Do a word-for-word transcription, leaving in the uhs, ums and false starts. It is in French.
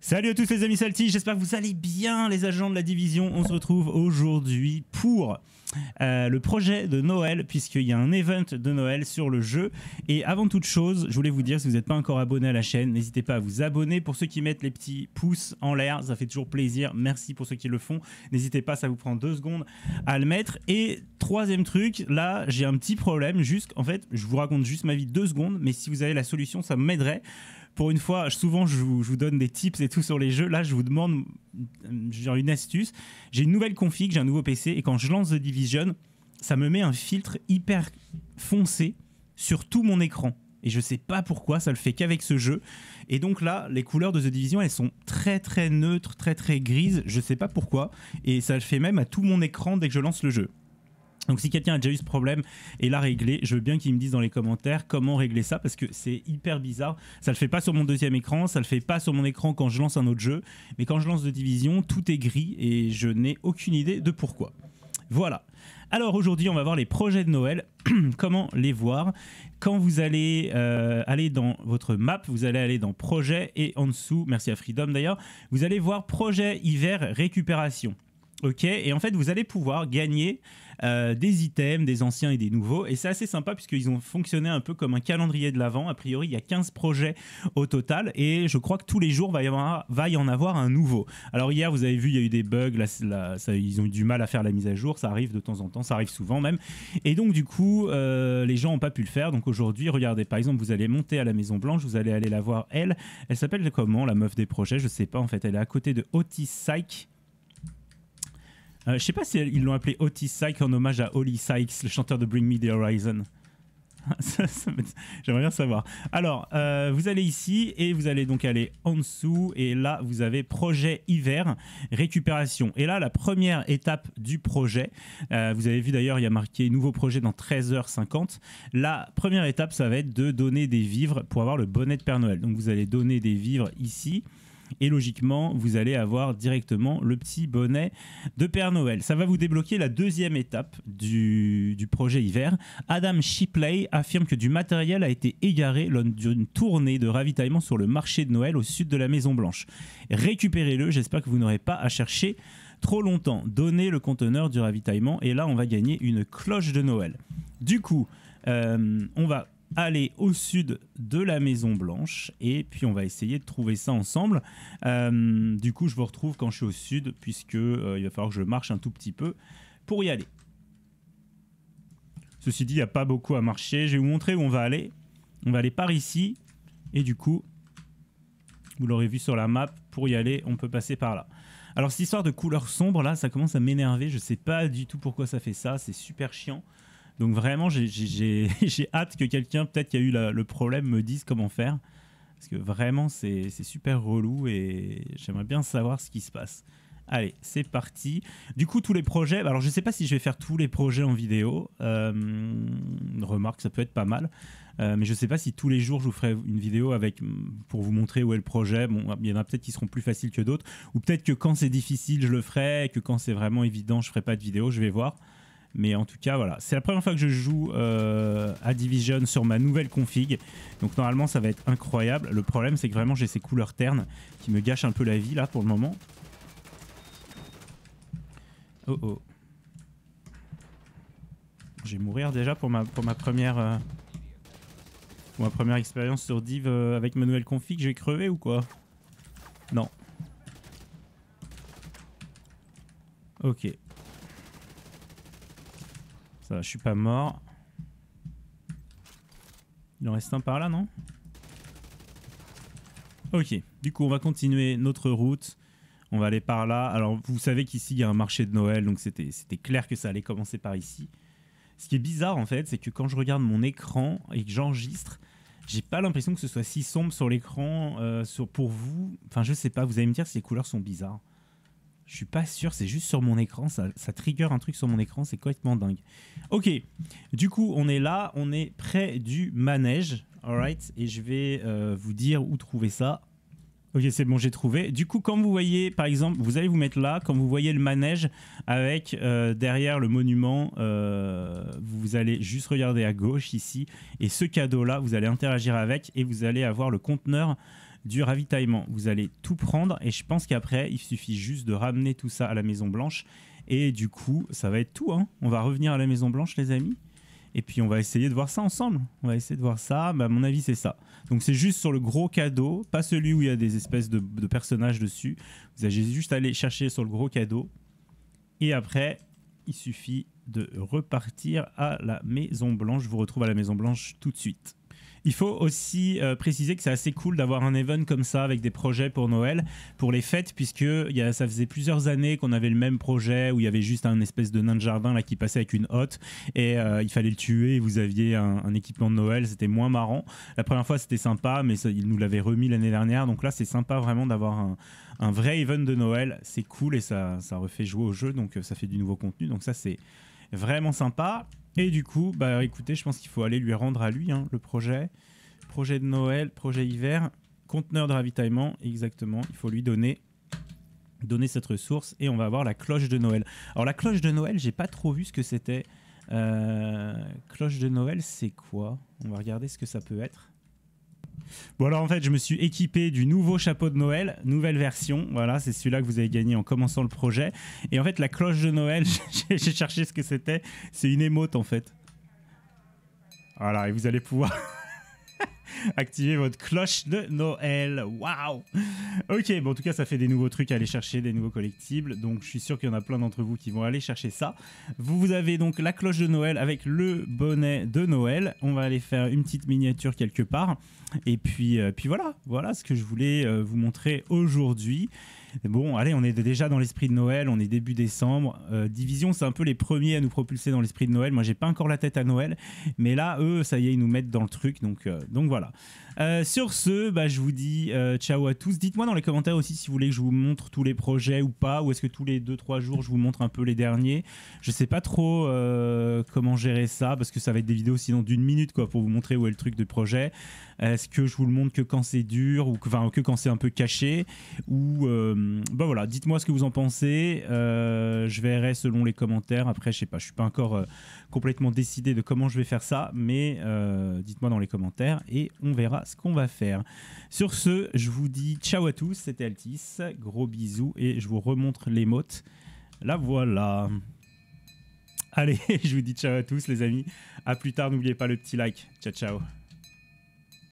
Salut à tous les amis Salty, j'espère que vous allez bien les agents de la division. On se retrouve aujourd'hui pour euh, le projet de Noël, puisqu'il y a un event de Noël sur le jeu. Et avant toute chose, je voulais vous dire, si vous n'êtes pas encore abonné à la chaîne, n'hésitez pas à vous abonner. Pour ceux qui mettent les petits pouces en l'air, ça fait toujours plaisir. Merci pour ceux qui le font. N'hésitez pas, ça vous prend deux secondes à le mettre. Et troisième truc, là j'ai un petit problème, juste en fait, je vous raconte juste ma vie deux secondes, mais si vous avez la solution, ça m'aiderait. Pour une fois, souvent je vous, je vous donne des tips et tout sur les jeux. Là, je vous demande genre une astuce. J'ai une nouvelle config, j'ai un nouveau P C et quand je lance The Division, ça me met un filtre hyper foncé sur tout mon écran. Et je sais pas pourquoi, ça le fait qu'avec ce jeu. Et donc là, les couleurs de The Division, elles sont très très neutres, très très grises. Je sais pas pourquoi. Et ça le fait même à tout mon écran dès que je lance le jeu. Donc si quelqu'un a déjà eu ce problème et l'a réglé, je veux bien qu'il me dise dans les commentaires comment régler ça, parce que c'est hyper bizarre. Ça le fait pas sur mon deuxième écran, ça le fait pas sur mon écran quand je lance un autre jeu, mais quand je lance The Division, tout est gris et je n'ai aucune idée de pourquoi. Voilà. Alors aujourd'hui, on va voir les projets de Noël, comment les voir. Quand vous allez euh, aller dans votre map, vous allez aller dans projet et en dessous, merci à Freedom d'ailleurs, vous allez voir projet hiver récupération. Ok, et en fait vous allez pouvoir gagner euh, des items, des anciens et des nouveaux, et c'est assez sympa puisqu'ils ont fonctionné un peu comme un calendrier de l'Avent. A priori il y a quinze projets au total et je crois que tous les jours va y, avoir, va y en avoir un nouveau. Alors hier vous avez vu il y a eu des bugs, là, là, ça, ils ont eu du mal à faire la mise à jour, ça arrive de temps en temps, ça arrive souvent même, et donc du coup euh, les gens n'ont pas pu le faire. Donc aujourd'hui regardez, par exemple vous allez monter à la Maison Blanche, vous allez aller la voir, elle, elle s'appelle comment la meuf des projets, je sais pas en fait, elle est à côté de Otis Syke. Euh, je sais pas si ils l'ont appelé Otis Syke en hommage à Holly Sykes, le chanteur de Bring Me the Horizon. J'aimerais bien savoir. Alors, euh, vous allez ici et vous allez donc aller en dessous. Et là, vous avez projet hiver, récupération. Et là, la première étape du projet, euh, vous avez vu d'ailleurs, il y a marqué nouveau projet dans treize heures cinquante. La première étape, ça va être de donner des vivres pour avoir le bonnet de Père Noël. Donc, vous allez donner des vivres ici. Et logiquement, vous allez avoir directement le petit bonnet de Père Noël. Ça va vous débloquer la deuxième étape du, du projet hiver. Adam Shipley affirme que du matériel a été égaré lors d'une tournée de ravitaillement sur le marché de Noël au sud de la Maison Blanche. Récupérez-le, j'espère que vous n'aurez pas à chercher trop longtemps. Donnez le conteneur du ravitaillement et là, on va gagner une cloche de Noël. Du coup, euh, on va aller au sud de la Maison Blanche et puis on va essayer de trouver ça ensemble. Euh, du coup je vous retrouve quand je suis au sud puisque euh, il va falloir que je marche un tout petit peu pour y aller. Ceci dit, il n'y a pas beaucoup à marcher. Je vais vous montrer où on va aller. On va aller par ici et du coup vous l'aurez vu sur la map, pour y aller on peut passer par là. Alors cette histoire de couleur sombre là, ça commence à m'énerver. Je sais pas du tout pourquoi ça fait ça, c'est super chiant. Donc vraiment, j'ai hâte que quelqu'un, peut-être qui a eu la, le problème, me dise comment faire. Parce que vraiment, c'est super relou et j'aimerais bien savoir ce qui se passe. Allez, c'est parti. Du coup, tous les projets... Alors, je ne sais pas si je vais faire tous les projets en vidéo. Euh, remarque, ça peut être pas mal. Euh, mais je ne sais pas si tous les jours, je vous ferai une vidéo avec, pour vous montrer où est le projet. Bon, il y en a peut-être qui seront plus faciles que d'autres. Ou peut-être que quand c'est difficile, je le ferai. Et que quand c'est vraiment évident, je ne ferai pas de vidéo. Je vais voir. Mais en tout cas, voilà, c'est la première fois que je joue euh, à Division sur ma nouvelle config. Donc normalement, ça va être incroyable. Le problème, c'est que vraiment, j'ai ces couleurs ternes qui me gâchent un peu la vie, là, pour le moment. Oh oh. Je vais mourir déjà pour ma, pour ma première... Euh, pour ma première expérience sur Div euh, avec ma nouvelle config. Je vais crever ou quoi? Non. Ok. Ça va, je suis pas mort. Il en reste un par là, non? Ok, du coup on va continuer notre route. On va aller par là. Alors vous savez qu'ici il y a un marché de Noël, donc c'était clair que ça allait commencer par ici. Ce qui est bizarre en fait, c'est que quand je regarde mon écran et que j'enregistre, j'ai pas l'impression que ce soit si sombre sur l'écran euh, pour vous. Enfin je sais pas, vous allez me dire si les couleurs sont bizarres. Je suis pas sûr, c'est juste sur mon écran, ça, ça trigger un truc sur mon écran, c'est complètement dingue. Ok, du coup on est là, on est près du manège, alright, et je vais euh, vous dire où trouver ça. Ok, c'est bon, j'ai trouvé. Du coup, quand vous voyez, par exemple, vous allez vous mettre là, quand vous voyez le manège avec euh, derrière le monument, euh, vous allez juste regarder à gauche ici, et ce cadeau-là, vous allez interagir avec et vous allez avoir le conteneur du ravitaillement. Vous allez tout prendre et je pense qu'après, il suffit juste de ramener tout ça à la Maison Blanche. Et du coup, ça va être tout. Hein. On va revenir à la Maison Blanche, les amis. Et puis, on va essayer de voir ça ensemble. On va essayer de voir ça. Bah, à mon avis, c'est ça. Donc, c'est juste sur le gros cadeau, pas celui où il y a des espèces de, de personnages dessus. Vous allez juste aller chercher sur le gros cadeau. Et après, il suffit de repartir à la Maison Blanche. Je vous retrouve à la Maison Blanche tout de suite. Il faut aussi euh, préciser que c'est assez cool d'avoir un event comme ça avec des projets pour Noël, pour les fêtes, puisque y a, ça faisait plusieurs années qu'on avait le même projet où il y avait juste un espèce de nain de jardin là, qui passait avec une hotte et euh, il fallait le tuer et vous aviez un, un équipement de Noël. C'était moins marrant. La première fois, c'était sympa, mais ça, il nous l'avait remis l'année dernière. Donc là, c'est sympa vraiment d'avoir un, un vrai event de Noël. C'est cool et ça, ça refait jouer au jeu, donc ça fait du nouveau contenu. Donc ça, c'est vraiment sympa. Et du coup, bah écoutez, je pense qu'il faut aller lui rendre à lui hein, le projet. Projet de Noël, projet hiver, conteneur de ravitaillement, exactement. Il faut lui donner, donner cette ressource et on va avoir la cloche de Noël. Alors la cloche de Noël, j'ai pas trop vu ce que c'était. Euh, cloche de Noël, c'est quoi? On va regarder ce que ça peut être. Bon alors en fait je me suis équipé du nouveau chapeau de Noël, nouvelle version, voilà c'est celui-là que vous avez gagné en commençant le projet. Et en fait la cloche de Noël, j'ai cherché ce que c'était, c'est une émote en fait. Voilà et vous allez pouvoir activer votre cloche de Noël, waouh. Ok, bon en tout cas ça fait des nouveaux trucs à aller chercher, des nouveaux collectibles, donc je suis sûr qu'il y en a plein d'entre vous qui vont aller chercher ça. Vous, vous avez donc la cloche de Noël avec le bonnet de Noël, on va aller faire une petite miniature quelque part, et puis, euh, puis voilà, voilà ce que je voulais euh, vous montrer aujourd'hui. Bon, allez, on est déjà dans l'esprit de Noël, on est début décembre. Euh, Division, c'est un peu les premiers à nous propulser dans l'esprit de Noël. Moi, j'ai pas encore la tête à Noël, mais là, eux, ça y est, ils nous mettent dans le truc. Donc, euh, donc voilà. Euh, sur ce, bah, je vous dis euh, ciao à tous. Dites-moi dans les commentaires aussi si vous voulez que je vous montre tous les projets ou pas, ou est-ce que tous les deux trois jours, je vous montre un peu les derniers. Je sais pas trop euh, comment gérer ça, parce que ça va être des vidéos sinon d'une minute quoi, pour vous montrer où est le truc de projet. Est-ce que je vous le montre que quand c'est dur ou que, enfin, que quand c'est un peu caché ou euh, bah voilà, dites-moi ce que vous en pensez. Euh, je verrai selon les commentaires. Après, je sais pas, je suis pas encore euh, complètement décidé de comment je vais faire ça, mais euh, dites-moi dans les commentaires et on verra ce qu'on va faire. Sur ce, je vous dis ciao à tous. C'était Altis, gros bisous et je vous remontre l'émote. La voilà. Allez, je vous dis ciao à tous les amis. À plus tard. N'oubliez pas le petit like. Ciao ciao.